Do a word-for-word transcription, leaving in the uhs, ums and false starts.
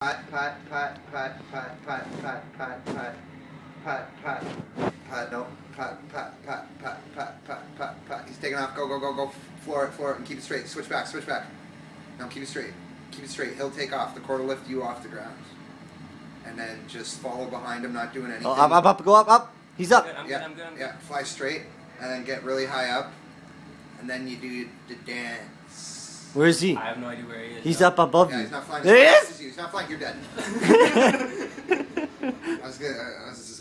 Pat, pat, pat, pat, pat, pat, pat, pat, pat, pat, pat, pat, no, pat, pat, pat, pat, pat, pat, pat, pat. He's taking off. Go, go, go, go. Floor it, floor it, and keep it straight. Switch back, switch back. No, keep it straight. Keep it straight. He'll take off. The cord will lift you off the ground. And then just follow behind him, not doing anything. Oh, up, up, up, go up, up. He's up. I'm yeah, good, I'm good, I'm good. yeah. Fly straight, and then get really high up, and then you do the dance. Where is he? I have no idea where he is. He's though. up above Yeah, you. he's not flying. There he is. He's not flying. You're dead. I was gonna. I was